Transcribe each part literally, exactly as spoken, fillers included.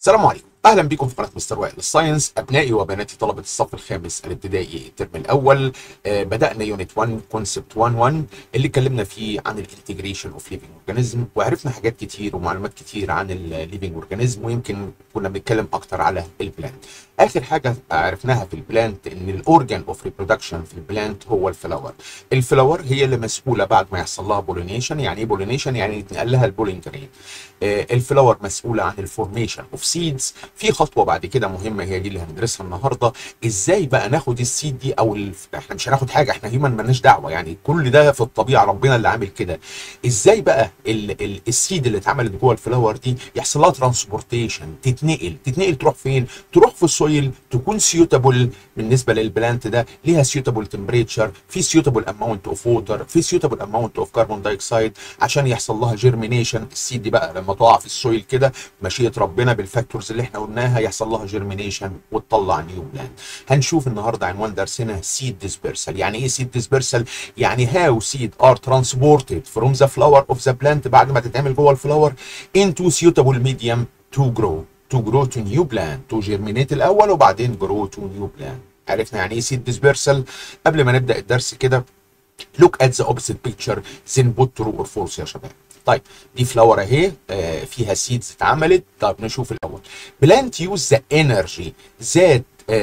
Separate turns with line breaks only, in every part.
السلام عليكم، اهلا بكم في قناه مستر وائل للساينس. ابنائي وبناتي طلبه الصف الخامس الابتدائي الترم الاول، آه بدانا يونت واحد كونسبت واحد واحد اللي اتكلمنا فيه عن الانتجريشن اوف ليفنج اورجانيزم، وعرفنا حاجات كتير ومعلومات كتير عن الليفنج اورجانيزم، ويمكن كنا بنتكلم اكتر على البلانت. اخر حاجه عرفناها في البلانت ان الاورجان اوف ريبرودكشن في البلانت هو الفلاور. الفلاور هي اللي مسؤوله بعد ما يحصل لها بولينيشن. يعني ايه بولينيشن؟ يعني يتنقل لها البولين جرين. آه الفلاور مسؤوله عن الفورميشن اوف سيدز. في خطوه بعد كده مهمه هي دي اللي هندرسها النهارده، ازاي بقى ناخد السيد دي او ال... احنا مش هناخد حاجه، احنا هيومن مالناش دعوه، يعني كل ده في الطبيعه ربنا اللي عامل كده. ازاي بقى ال... ال... السيد اللي اتعملت جوه الفلاور دي يحصل لها ترانسبورتيشن، تتنقل تتنقل تروح فين؟ تروح في السويل، تكون سيوتابل بالنسبه للبلانت ده، ليها سيوتابل تمبريتشر، في سيوتابل اماونت اوف ووتر، في سيوتابل اماونت اوف كربون دايوكسيد عشان يحصل لها جيرمينيشن. السيد دي بقى لما تقع في السويل كده مشيئه ربنا بالفاكتورز اللي احنا قلناها يحصل لها جيرمينيشن وتطلع نيو بلانت. هنشوف النهارده عنوان درسنا سيد ديسبيرسال. يعني ايه سيد ديسبيرسال؟ يعني هاو سيد ار ترانسبورتد فروم ذا فلاور اوف ذا بلانت بعد ما تتعمل جوه الفلاور into suitable medium to grow to grow to new plant to germinate الاول وبعدين grow to new plant. عرفنا يعني ايه سيد ديسبيرسال. قبل ما نبدا الدرس كده look at the opposite picture then put true or false يا شباب. طيب دي فلاور اهي، آه فيها سيدز اتعملت. طيب نشوف الاول. بلانت يوز ذا انرجي ذات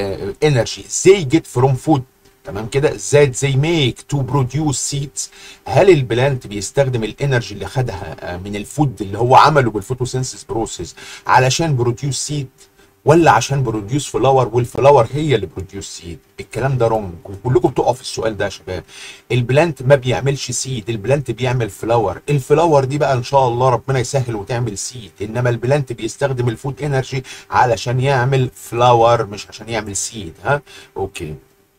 انرجي they get from food، تمام كده، that they make to produce seeds. هل البلانت بيستخدم الانرجي اللي خدها من الفود اللي هو عمله بالفوتوسينثيس بروسيس علشان بروديوس سيد، ولا عشان بروديوس فلاور والفلاور هي اللي بروديوس سيد؟ الكلام ده رونج، وكلكم بتقعوا في السؤال ده يا شباب. البلانت ما بيعملش سيد، البلانت بيعمل فلاور. الفلاور دي بقى ان شاء الله ربنا يسهل وتعمل سيد، انما البلانت بيستخدم الفود انرجي علشان يعمل فلاور مش عشان يعمل سيد. ها اوكي.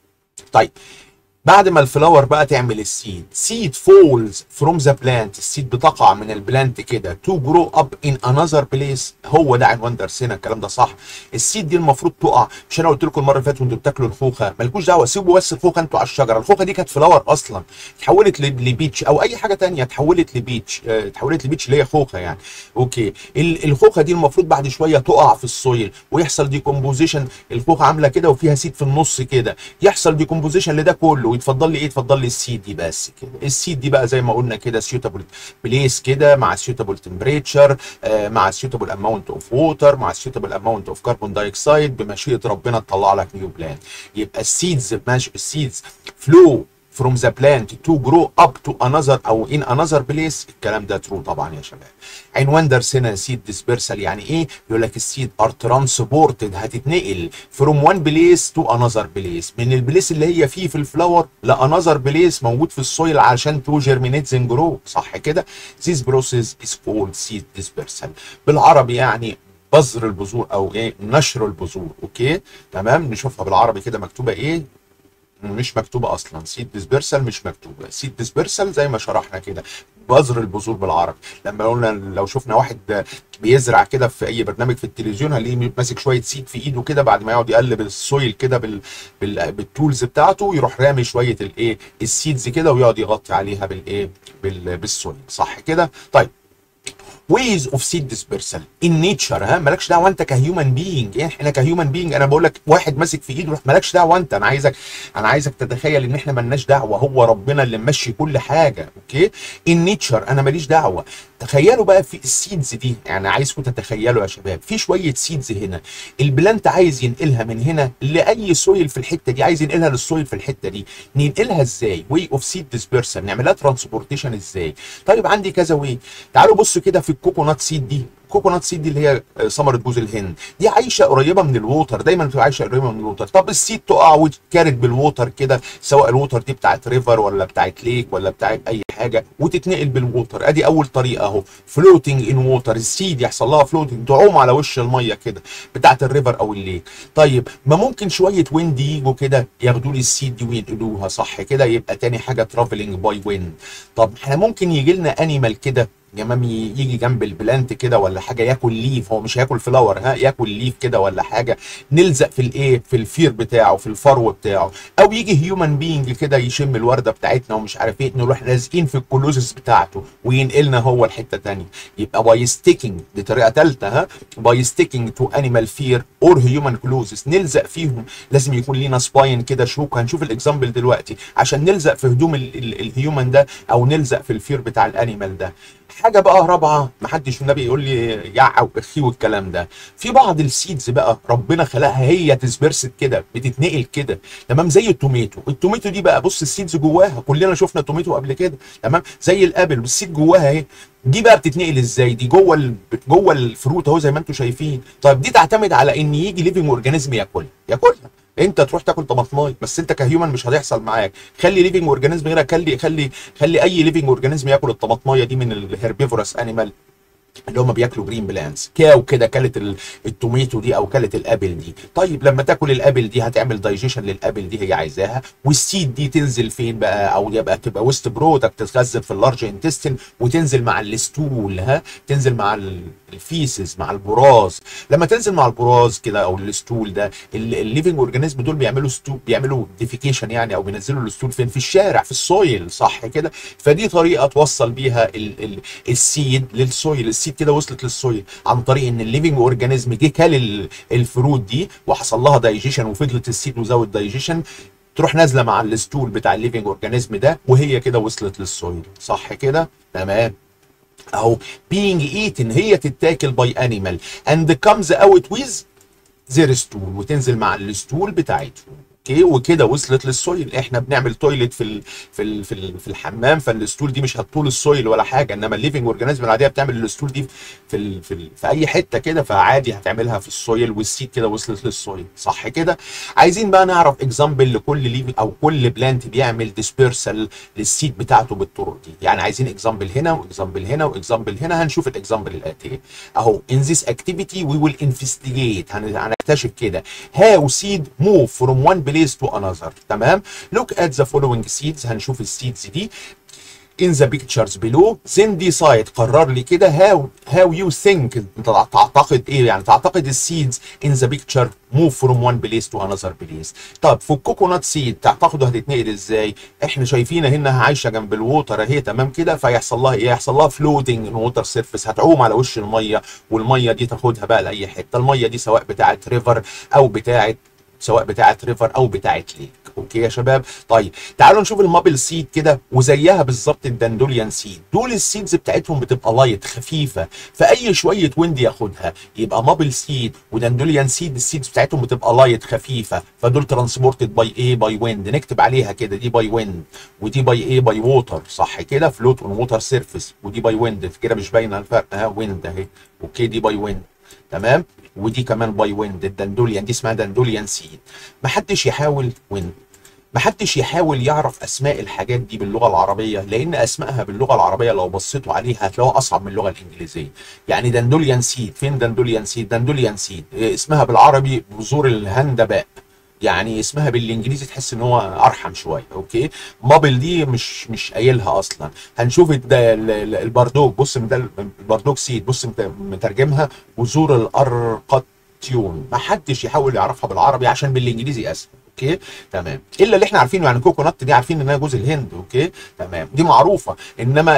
طيب بعد ما الفلاور بقى تعمل السيد، سيد فولز فروم ذا بلانت، السيد بتقع من البلانت كده تو جرو اب ان انذر بليس. هو ده عنوان درسنا، الكلام ده صح. السيد دي المفروض تقع، مش انا قلت لكم المره اللي فاتت وانتوا بتاكلوا الخوخه مالكوش دعوه، سيبوا بس الخوخه انتوا على الشجره. الخوخه دي كانت فلاور اصلا، اتحولت لبيتش او اي حاجه ثانيه، اتحولت لبيتش، اه اتحولت لبيتش اللي هي خوخه يعني. اوكي، الخوخه دي المفروض بعد شويه تقع في السويل ويحصل ديكومبوزيشن. الخوخه عامله كده وفيها سيد في النص كده، يحصل ديكومبوزيشن لده كله ويتفضل لي ايه؟ اتفضل لي السيد دي بس كده. السيد دي بقى زي ما قلنا كده سيوتابل بليس كده، مع سيوتابل تمبريتشر، آه مع سيوتابل اماونت اوف ووتر، مع سيوتابل اماونت اوف كربون دايوكسيد، بمشيئه ربنا تطلع لك نيو بلانت. يبقى السيدز ماشي، السيدز فلو from the plant to grow up to another او in another place. الكلام ده true طبعا يا شباب. عنوان درسنا سيد ديسبيرسال. يعني ايه؟ يقول لك السيد ار ترانسبورتد، هتتنقل from one place to another place، من البليس اللي هي فيه في الفلاور لانذر بليس موجود في السويل عشان تو جيرمينيت and grow، صح كده؟ This process is called seed dispersal. بالعربي يعني بذر البذور او ايه؟ نشر البذور. اوكي تمام. نشوفها بالعربي كده مكتوبه ايه؟ مش مكتوبه اصلا، سيد ديسبيرسال مش مكتوبه. سيد ديسبيرسال زي ما شرحنا كده بذر البذور بالعربي. لما قلنا لو شفنا واحد بيزرع كده في اي برنامج في التلفزيون هنلاقيه ماسك شويه سيد في ايده كده، بعد ما يقعد يقلب السويل كده بال... بال... بالتولز بتاعته يروح رامي شويه الايه؟ السيدز كده ويقعد يغطي عليها بالايه؟ بال... بالسويل، صح كده؟ طيب ways of seed dispersal in nature. ها مالكش دعوه انت كهيومن بينج، احنا كهيومن بينج انا بقول لك واحد ماسك في ايده، مالكش دعوه انت. انا عايزك انا عايزك تتخيل ان احنا مالناش دعوه، هو ربنا اللي ممشي كل حاجه. اوكي in nature انا ماليش دعوه. تخيلوا بقى في السيدز دي، يعني عايزكم تتخيلوا يا شباب في شويه سيدز هنا، البلانت عايز ينقلها من هنا لاي سويل في الحته دي، عايز ينقلها للسويل في الحته دي. ننقلها ازاي؟ واي اوف سيد ديسبيرسال، نعملها ترانسبورتيشن ازاي؟ طيب عندي كذا واي. تعالوا بصوا كده في الكوكونات سيد دي. الكوكونات سيد دي اللي هي ثمره جوز الهند دي عايشه قريبه من الووتر، دايما بتبقى عايشه قريبه من الووتر. طب السيد تقع وتكارت بالووتر كده، سواء الووتر دي بتاعت ريفر ولا بتاعت ليك ولا بتاعت اي حاجه، وتتنقل بالووتر. ادي اول طريقه اهو، فلوتنج ان ووتر. السيد يحصل لها فلوتنج، تعوم على وش الميه كده بتاعت الريفر او الليك. طيب ما ممكن شويه ويند يجوا كده ياخدوا لي السيد دي وينقلوها، صح كده؟ يبقى تاني حاجه ترافلنج باي ويند. طب احنا ممكن يجي لنا انيمال كده تمام، يجي جنب البلانت كده ولا حاجه ياكل ليف، هو مش هياكل فلاور، ها، ياكل ليف كده ولا حاجه، نلزق في الايه، في الفير بتاعه، في الفرو بتاعه. او يجي هيومن بينج كده يشم الورده بتاعتنا ومش عارف ايه، نروح لازقين في الكلوزس بتاعته وينقلنا هو لحته ثانيه. يبقى باي ستيكينج، دي طريقه ثالثه، ها، باي ستيكينج تو انيمال فير اور هيومن كلوزس، نلزق فيهم. لازم يكون لينا سباين كده، شوك، هنشوف الاكزامبل دلوقتي، عشان نلزق في هدوم الهيومن ده او نلزق في الفير بتاع الانيمال ده. حاجه بقى رابعه، محدش النبي يقول لي يع واخي والكلام ده، في بعض السيدز بقى ربنا خلقها هي تسبرست كده، بتتنقل كده، تمام، زي التوميتو. التوميتو دي بقى بص السيدز جواها، كلنا شفنا توميتو قبل كده، تمام، زي الابل والسيد جواها اهي. دي بقى بتتنقل ازاي؟ دي جوه ال... جوه الفروت اهو زي ما انتم شايفين. طيب دي تعتمد على ان يجي ليفنج اورجانيزم ياكلها ياكلها انت تروح تاكل طماطمايه، بس انت كهيومن مش هتحصل معاك. خلي ليفنج اورجانيزم غيرك، خلي خلي خلي اي ليفنج اورجانيزم ياكل الطماطمايه دي من الهربيفورس انيمال اللي هم بياكلوا جرين بلانس. كاو كده كلت التوميتو دي او كلت الابل دي. طيب لما تاكل الابل دي هتعمل دايجيشن للابل دي، هي عايزاها، والسيد دي تنزل فين بقى؟ او يبقى تبقى ويست برودكت، تتخزن في اللارج انتستين وتنزل مع الستول، ها، تنزل مع الفيسز، مع البراز. لما تنزل مع البراز كده او الستول ده، الليفنج اورجانيزم دول بيعملوا ستول، بيعملوا ديفيكيشن يعني، او بينزلوا الستول فين؟ في الشارع، في السويل، صح كده؟ فدي طريقه توصل بيها ال ال السيد للسويل. السيد كده وصلت للسويل عن طريق ان الليفنج اورجانيزم جه كل الفروت دي وحصل لها دايجيشن، وفضلت السيد وزود دايجيشن، تروح نازله مع الستول بتاع الليفنج اورجانيزم ده، وهي كده وصلت للسويل، صح كده؟ تمام. اهو being eaten، هي تتاكل باي انيمال and comes out with their stool، وتنزل مع الستول بتاعتهم. اوكي، وكده وصلت للسويل. احنا بنعمل تويلت في ال في ال في, ال في الحمام، فالستول دي مش هتطول السويل ولا حاجه، انما الليفنج اورجانيزم العاديه بتعمل الستول دي في ال في, ال في اي حته كده، فعادي هتعملها في السويل، والسيد كده وصلت للسويل، صح كده؟ عايزين بقى نعرف اكزامبل لكل ليف او كل بلانت بيعمل ديسبيرسال للسيد بتاعته بالطرق دي. يعني عايزين اكزامبل هنا واكزامبل هنا واكزامبل هنا. هنشوف الاكزامبل الاتي اهو. in this activity we will investigate، هنكتشف كده how seed move from one place to another. تمام. look at the following seeds، هنشوف السيدز دي in the pictures below then decide، قرر لي كده how how you think، انت تعتقد ايه يعني، تعتقد السيدز in the picture move from one place to another place. طب في الكوكونات سيد تعتقدوا هتتنقل ازاي؟ احنا شايفين انها عايشه جنب الووتر اهي، تمام كده، فيحصل لها ايه؟ يحصل لها فلوتنج ان ووتر سيرفيس، هتعوم على وش الميه، والميه دي تاخدها بقى لاي حته. الميه دي سواء بتاعه ريفر او بتاعه سواء بتاعه ريفر او بتاعه ليك. اوكي يا شباب؟ طيب تعالوا نشوف المابل سيد كده، وزيها بالظبط الدندوليان سيد. دول السيدز بتاعتهم بتبقى لايت، خفيفه، فاي شويه ويند ياخدها. يبقى مابل سيد ودندوليان سيد السيدز بتاعتهم بتبقى لايت خفيفه، فدول ترانسبورتد باي ايه؟ باي ويند. نكتب عليها كده، دي باي ويند، ودي باي ايه؟ باي ووتر، صح كده؟ فلوت اون ووتر سيرفيس. ودي باي ويند كده، مش باينه الفرق، ها، ويند اهي. اوكي، دي باي ويند، تمام، ودي كمان باي ويند. الدندوليان دي اسمها دندوليان سيد. محدش يحاول ويند محدش يحاول يعرف اسماء الحاجات دي باللغه العربيه، لان اسمائها باللغه العربيه لو بصيتوا عليها هتلاقوها اصعب من اللغه الانجليزيه. يعني دندوليان سيد، فين دندوليان سيد؟ دندوليان سيد اسمها بالعربي بذور الهندباء، يعني اسمها بالانجليزي تحس ان هو ارحم شويه. اوكي، مابل دي مش مش قايلها اصلا. هنشوف البردوك، بص ده البردوك سيد، بص مترجمها بذور الارقطيون. ما حدش يحاول يعرفها بالعربي عشان بالانجليزي اسهل. اوكي، تمام، الا اللي احنا عارفينه، يعني كوكونات دي عارفين انها جوز الهند. اوكي، تمام، دي معروفه. انما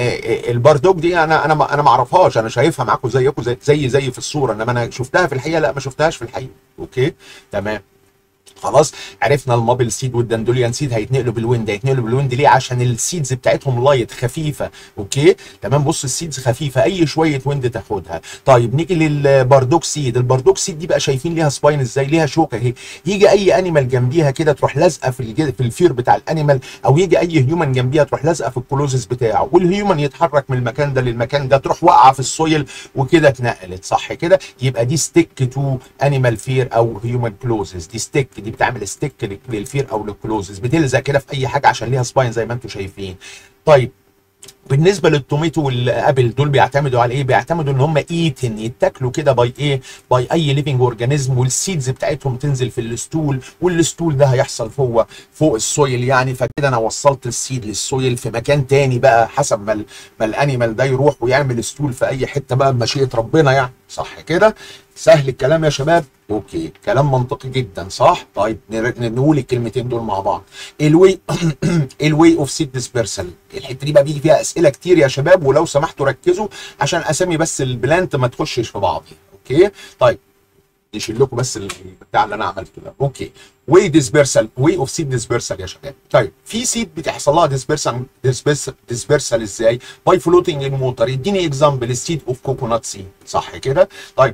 البردوك دي انا انا انا ما اعرفهاش، انا شايفها معاكم زيكم زي زي زي في الصوره، انما انا شفتها في الحقيقه لا، ما شفتهاش في الحقيقه. اوكي، تمام. خلاص، عرفنا المابل سيد والدندوليان سيد هيتنقلوا بالويند. هيتنقلوا بالويند ليه؟ عشان السيدز بتاعتهم لايت، خفيفه. اوكي، تمام، بص السيدز خفيفه، اي شويه ويند تاخدها. طيب نيجي للبردوك سيد. البردوك سيد دي بقى شايفين ليها سباين ازاي؟ ليها شوكه اهي. يجي اي انيمال جنبيها كده تروح لازقه في في الفير بتاع الانيمال، او يجي اي هيومن جنبيها تروح لازقه في الكلوزس بتاعه، والهيومن يتحرك من المكان ده للمكان ده، تروح واقعه في السويل وكده اتنقلت، صح كده؟ يبقى دي ستيك تو انيمال فير او هيومن كلوزس. دي ستيك، دي بتعمل ستيك للفير او للكلوزز، بتلزق كده في اي حاجه عشان ليها سباين زي ما انتم شايفين. طيب بالنسبه للتوميتو والابل دول بيعتمدوا على ايه؟ بيعتمدوا ان هم ايتن، يتاكلوا كده باي ايه؟ باي اي ليفنج اورجانيزم، والسيدز بتاعتهم تنزل في الستول، والستول ده هيحصل فوق فوق السويل يعني. فكده انا وصلت السيد للسويل في مكان تاني بقى، حسب ما ما الانيمال ده يروح ويعمل ستول في اي حته بقى بمشيئه ربنا يعني. صح كده؟ سهل الكلام يا شباب؟ اوكي، كلام منطقي جدا صح؟ طيب نقول الكلمتين دول مع بعض. الواي الواي اوف سيد ديسبيرسال، الحته دي بقى بيجي فيها اسئله كتير يا شباب، ولو سمحتوا ركزوا عشان اسامي بس البلانت ما تخشش في بعض. اوكي طيب نشيل لكم بس البتاع اللي انا عملته ده. اوكي، واي ديسبيرسال، واي اوف سيد ديسبيرسال يا شباب. طيب في سيد بتحصل لها ديسبيرسال ديسبيرسال ازاي؟ باي فلوتنج ان ووتر. اديني اكزامبل، السيد اوف كوكونات سيد. صح كده؟ طيب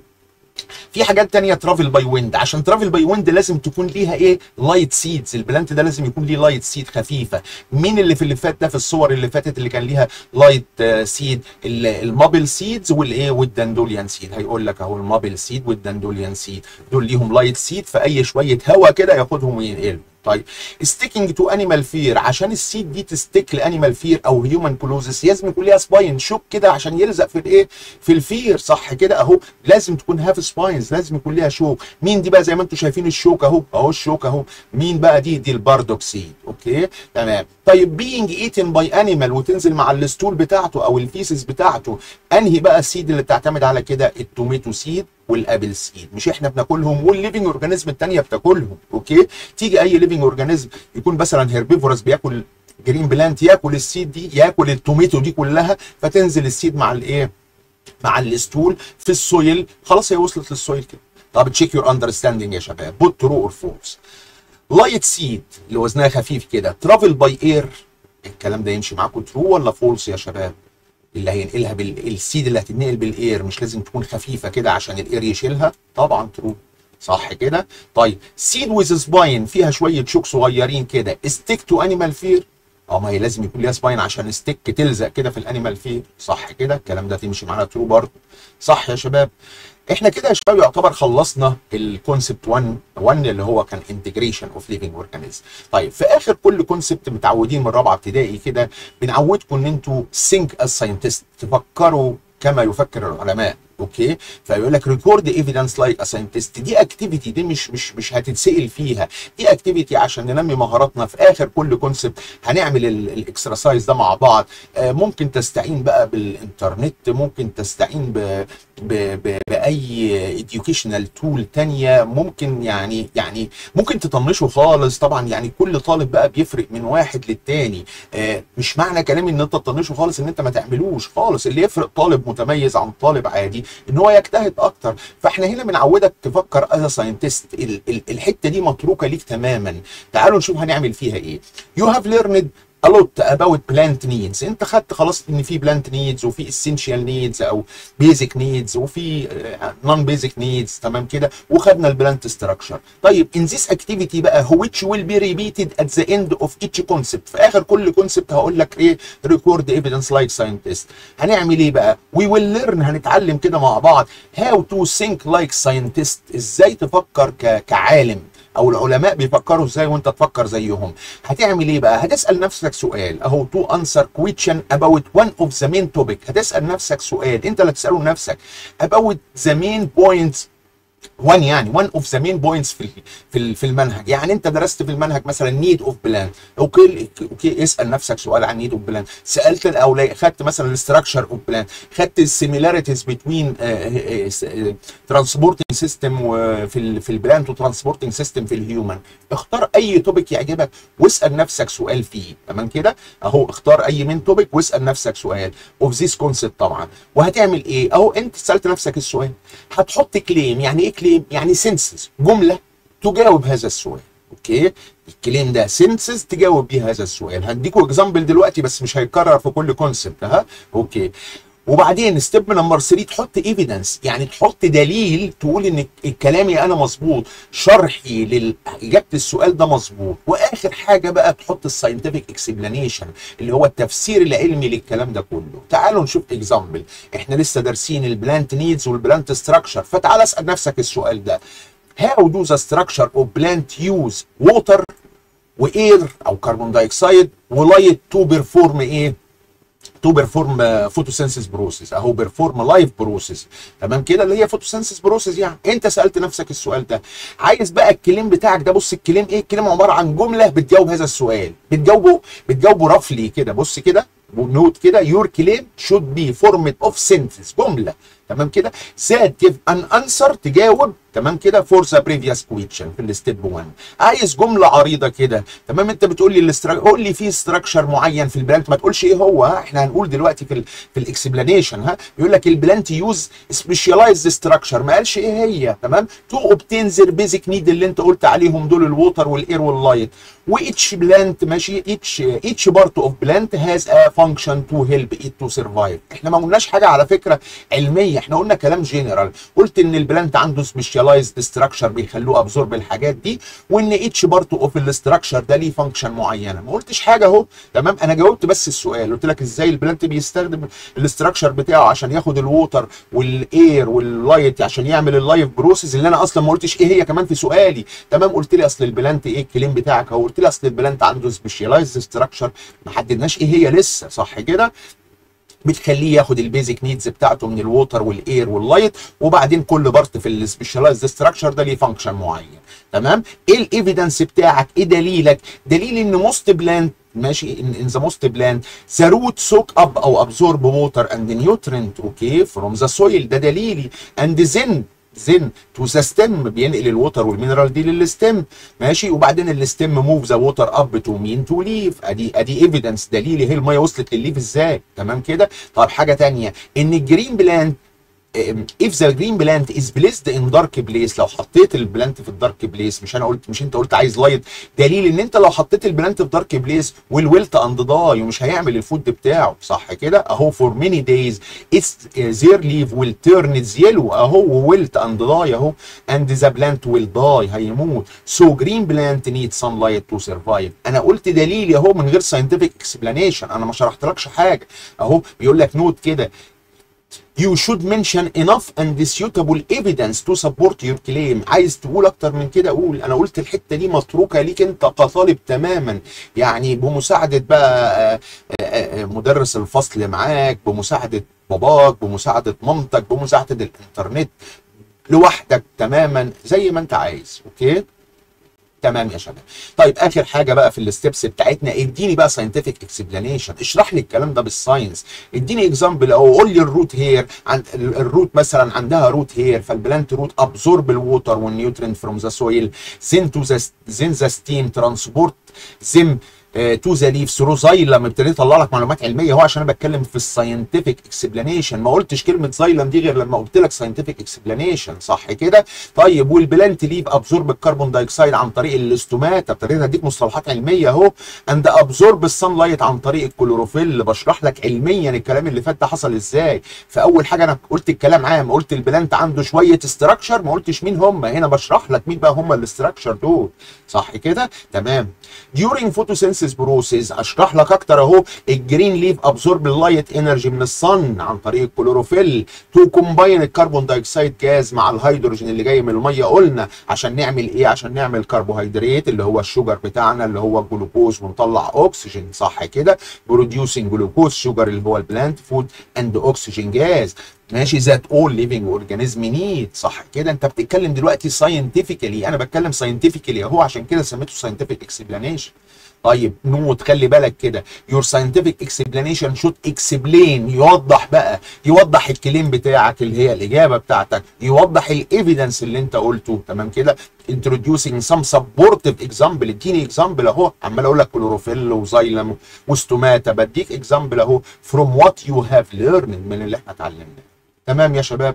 في حاجات تانية ترافل باي ويند. عشان ترافل باي ويند لازم تكون ليها ايه؟ لايت سيدز. البلانت ده لازم يكون ليه لايت سيد خفيفه. مين اللي في اللي فات ده، في الصور اللي فاتت اللي كان ليها لايت سيد؟ المابل سيدز والايه؟ والدندوليان سيد. هيقول لك اهو المابل سيد والدندوليان سيد دول ليهم لايت سيد، فاي شويه هواء كده ياخدهم وينقلهم. طيب ستيكينج تو انيمال فير، عشان السيد دي تستيك لانيمال فير او هيومن كلوزس لازم يكون ليها سباين، شوك كده عشان يلزق في الايه؟ في الفير. صح كده؟ اهو لازم تكون هاف سباينز، لازم يكون ليها شوك. مين دي بقى؟ زي ما انتم شايفين الشوك اهو، اهو الشوك اهو. مين بقى دي؟ دي الباردوك سيد. اوكي تمام. طيب بينج ايتن باي انيمال، وتنزل مع الستول بتاعته او الفيسز بتاعته، انهي بقى السيد اللي بتعتمد على كده؟ التوميتو سيد والابل سيد. مش احنا بناكلهم والليفنج اورجانيزم الثانيه بتاكلهم. اوكي، تيجي اي ليفنج اورجانيزم يكون مثلا هيربيفورس بياكل جرين بلانت، ياكل السيد دي، ياكل التوميتو دي كلها، فتنزل السيد مع الايه؟ مع الستول في السويل. خلاص هي وصلت للسويل كده. طب تشيك يور اندرستاندينج يا شباب، بوت ترو اور فولس. لايت سيد اللي وزنها خفيف كده ترافل باي اير، الكلام ده يمشي معاكم ترو ولا فولس يا شباب؟ اللي هينقلها بالسيد اللي هتتنقل بالاير مش لازم تكون خفيفه كده عشان الاير يشيلها؟ طبعا ترو. صح كده؟ طيب سيد ويز سباين، فيها شويه شوك صغيرين كده، ستيك تو انيمال فير. اه ما هي لازم يكون ليها سباين عشان ستيك تلزق كده في الانيمال فير. صح كده؟ الكلام ده تمشي معانا ترو برضه. صح يا شباب؟ احنا كده يا شباب يعتبر خلصنا الكونسبت واحد واحد اللي هو كان انتجريشن اوف ليفنج اورجانيزم. طيب في اخر كل كونسبت متعودين من رابعه ابتدائي كده بنعودكم ان انتوا سينك از ساينتست، تفكروا كما يفكر العلماء. اوكي، فيقول لك ريكورد ايفيدنس لايك ا ساينتست. دي اكتيفيتي، دي مش مش مش هتتسال فيها، دي اكتيفيتي عشان ننمي مهاراتنا. في اخر كل كونسبت هنعمل الاكسرسايز ده مع بعض. آه ممكن تستعين بقى بالانترنت، ممكن تستعين ب ب ب باي اديوكيشنال تول تانية، ممكن يعني يعني ممكن تطنشه خالص. طبعا يعني كل طالب بقى بيفرق من واحد للتاني. آه مش معنى كلامي ان انت تطنشه خالص ان انت ما تعملوش خالص. اللي يفرق طالب متميز عن طالب عادي ان هو يجتهد اكتر. فاحنا هنا بنعودك تفكر از ساينتست. الحته دي متروكه ليك تماما. تعالوا نشوف هنعمل فيها ايه. يو هاف ليرند a lot about plant needs. انت خدت خلاص ان في plant needs وفي essential needs او basic needs وفي non basic needs. تمام كده؟ وخدنا البلانت structure. طيب in this activity بقى which will be repeated at the end of each concept. في اخر كل concept هقول لك ايه؟ record evidence like scientist. هنعمل ايه بقى؟ we will learn، هنتعلم كده مع بعض how to think like scientist. ازاي تفكر ك... كعالم، او العلماء بيفكروا ازاي وانت تفكر زيهم. هتعمل ايه بقى؟ هتسال نفسك سؤال اهو، تو انسر كويشن اباوت وان اوف ذا مين توبيك. هتسال نفسك سؤال، انت اللي هتساله لنفسك، اباوت ذا مين بوينتس واحد، يعني واحد اوف ذا مين بوينتس في في في المنهج. يعني انت درست في المنهج مثلا نيد اوف بلان، اوكي اوكي اسال نفسك سؤال عن نيد اوف بلان. سالت الاولى، خدت مثلا الاستراكشر اوف بلان، خدت السيميلاريتيز بتوين ترانسبورتنج سيستم في في البلانت وترانسبورتنج سيستم في الهيومن. اختار اي توبيك يعجبك واسال نفسك سؤال فيه. تمام كده؟ اهو اختار اي من توبيك واسال نفسك سؤال اوف ذيس كونسيبت طبعا. وهتعمل ايه؟ اهو انت سالت نفسك السؤال، هتحط كليم. يعني ايه كليم؟ يعني سنسز، جمله تجاوب هذا السؤال. اوكي، الكليم ده سنسز تجاوب بيه هذا السؤال. هديكوا اكزامبل دلوقتي بس مش هيتكرر في كل كونسبت. ها اوكي، وبعدين ستيب نمبر ثلاثة تحط ايفيدنس، يعني تحط دليل تقول ان كلامي انا مظبوط، شرحي لاجابه السؤال ده مظبوط. واخر حاجه بقى تحط الساينتفك اكسبلانيشن اللي هو التفسير العلمي للكلام ده كله. تعالوا نشوف اكزامبل. احنا لسه دارسين البلانت نيدز والبلانت ستراكشر، فتعال اسال نفسك السؤال ده. How do the structure of plant use water واير او كربون دايوكسيد ولايت تو بيرفورم ايه؟ تو بيرفورم فوتوسينثيس بروسيس اهو، بيرفورم لايف بروسيس، تمام كده، اللي هي فوتوسينثيس بروسيس. يعني انت سالت نفسك السؤال ده، عايز بقى الكليم بتاعك ده. بص الكليم ايه؟ الكليم عباره عن جمله بتجاوب هذا السؤال، بتجاوبه بتجاوبه رفلي كده. بص كده نوت كده، يور كليم شود بي فورمت اوف سنتنس، جمله تمام كده، ذات جيف ان انسر، تجاوب تمام كده فور ذا بريفيوس كويشن في الستيب واحد. عايز جمله عريضه كده تمام. انت بتقول لي الاستراك... قول لي في ستراكشر معين في البلانت، ما تقولش ايه هو. ها احنا هنقول دلوقتي في ال في الاكسبلانيشن. ها بيقول لك البلانت يوز سبيشاليزد ستراكشر، ما قالش ايه هي، تمام، تو اوبتين ذير بيزك نيد اللي انت قلت عليهم دول، الووتر والاير واللايت. وإيتش بلانت ماشي، إيتش إيتش بارت أوف بلانت هاز أ فانكشن تو هيلب إيت تو سرفايف. إحنا ما قلناش حاجة على فكرة علمية، إحنا قلنا كلام جنرال. قلت إن البلانت عنده سبيشاليزد ستراكشر بيخلوه أبزورب الحاجات دي، وإن إيتش بارت أوف الاستراكشر ده ليه فانكشن معينة. ما قلتش حاجة أهو، تمام. أنا جاوبت بس السؤال، قلت لك إزاي البلانت بيستخدم الاستراكشر بتاعه عشان ياخد الووتر والإير واللايت عشان يعمل اللايف بروسيس، اللي أنا أصلا ما قلتش إيه هي كمان في سؤالي، تمام. قلت لي أصل البلانت إيه الكليم بتاعك أهو، قلت لي اصل البلانت عنده سبيشاليزد ستراكشر، ما حددناش ايه هي لسه، صح كده، بتخليه ياخد البيزك نيدز بتاعته من الووتر والاير واللايت، وبعدين كل بارت في السبيشاليزد ستراكشر ده ليه فانكشن معين، تمام. ايه الايفيدنس بتاعك؟ ايه دليلك؟ دليل ان موست بلانت ماشي ان ذا موست بلانت ذا روت سوك اب او ابزورب ووتر اند نيوترينت اوكي فروم ذا سويل، ده دليلي. اند زين زين تو ذا ستيم، بينقل الووتر والمينرال دي للستيم، ماشي. وبعدين الستيم موف ذا ووتر اب تو مين تو ليف، ادي ادي ايفيدنس، دليلي هي الميه وصلت للليف ازاي، تمام كده. طب حاجه ثانيه، ان الجرين بلانت if the green plant is placed in dark place، لو حطيت البلانت في الدارك بليس، مش انا قلت، مش انت قلت عايز لايت، دليل ان انت لو حطيت البلانت في دارك بليس والويلت اند داي، ومش هيعمل الفود بتاعه، صح كده اهو. for many days its their leaf will turn yellow اهو، ويلت اند داي اهو، and the plant will die، هيموت. so green plant needs sunlight to survive. انا قلت دليل اهو من غير scientific explanation، انا ما شرحتلكش حاجه اهو. بيقول لك نوت كده You should mention enough and suitable evidence to support your claim. عايز تقول اكتر من كده قول. انا قلت الحته دي متروكه ليك انت كطالب تماما، يعني بمساعده بقى مدرس الفصل معاك، بمساعده باباك، بمساعده مامتك، بمساعده الانترنت، لوحدك تماما زي ما انت عايز، اوكي تمام يا شباب. طيب اخر حاجه بقى في الستبس بتاعتنا، اديني بقى ساينتفك اكسبلانيشن، اشرح لي الكلام ده بالساينس. اديني اكزامبل او قول لي الروت هير، عند الروت مثلا عندها روت هير، فالبلانت روت ابزورب الووتر والنيوترينت فروم ذا سويل، زين تو ذا زين ذا ستيم ترانسبورت زم تو ذا ليف ثرو زايلم. ابتديت اطلع لك معلومات علميه اهو عشان انا بتكلم في الساينتفك اكسبلانيشن، ما قلتش كلمه زايلم دي غير لما قلت لك ساينتفك اكسبلانيشن، صح كده. طيب والبلانت ليف ابزورب الكربون دايوكسيد عن طريق الاستوماتا، ابتديت اديك مصطلحات علميه اهو. اند ابزورب الصن لايت عن طريق الكلوروفيل، بشرح لك علميا الكلام اللي فات ده حصل ازاي. فاول حاجه انا قلت الكلام عام، قلت البلانت عنده شويه استراكشر، ما قلتش مين هم، هنا بشرح لك مين بقى هم الاستراكشر دول، صح كده تمام. during photosynthesis بروسيس، اشرح لك اكتر اهو. الجرين ليف ابزورب اللايت انرجي من الصن عن طريق الكلوروفيل تو كومباين الكربون دايوكسيد جاز مع الهيدروجين اللي جاي من الميه، قلنا عشان نعمل ايه؟ عشان نعمل كربوهيدرات اللي هو الشوجر بتاعنا اللي هو الجلوكوز، ونطلع اكسجين، صح كده. بروديوسنج جلوكوز شوجر اللي هو البلانت فود اند اوكسجين جاز، ماشي. ذات اول ليفنج اورجانيزم نيد، صح كده. انت بتتكلم دلوقتي ساينتفيكالي، انا بتكلم ساينتفيكالي اهو، عشان كده سميته ساينتفك اكسبلانيشن. طيب نوت خلي بالك كده، your scientific explanation should explain، يوضح بقى، يوضح الكليم بتاعك اللي هي الاجابه بتاعتك، يوضح الايفيدنس اللي انت قلته، تمام كده. introducing some supportive example، اديني اكزامبل اهو، عمال اقول لك كلوروفيل وزايلم وستوماتا، بديك اكزامبل اهو from what you have learned، من اللي احنا اتعلمناه، تمام يا شباب.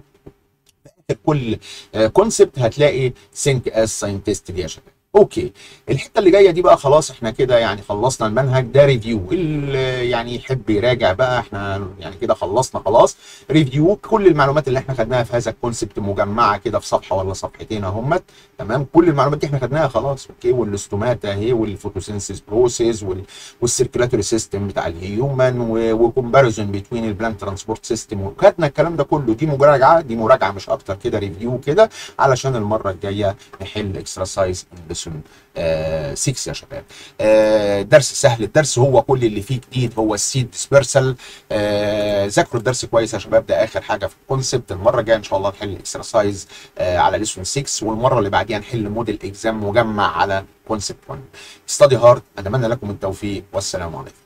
كل كونسبت هتلاقي think as scientist دي يا شباب. اوكي الحته اللي جايه دي بقى خلاص احنا كده يعني خلصنا المنهج ده ريفيو، اللي يعني يحب يراجع بقى احنا يعني كده خلصنا خلاص ريفيو. كل المعلومات اللي احنا خدناها في هذا الكونسبت مجمعه كده في صفحه ولا صفحتين اهمت، تمام. كل المعلومات دي احنا خدناها خلاص، اوكي. والاستوماتا اهي، والفوتوسينثيس بروسيس، والسيركيلاتوري سيستم بتاع الهيومن، وكومباريزون بين البلانت ترانسبورت سيستم، وخدنا الكلام ده كله. دي مراجعه، دي مراجعه مش اكتر كده، ريفيو كده علشان المره الجايه نحل اكسرسايز ليسون ستة يا شباب. آه درس سهل، الدرس هو كل اللي فيه جديد هو السيد ديسبيرسال. آه ذاكروا الدرس كويس يا شباب، ده اخر حاجه في الكونسبت. المره الجايه ان شاء الله نحل الاكسرسايز آه على ليسون ستة، والمره اللي بعديها نحل موديل اكزام مجمع على كونسبت واحد. ستادي هارد، اتمنى لكم التوفيق والسلام عليكم.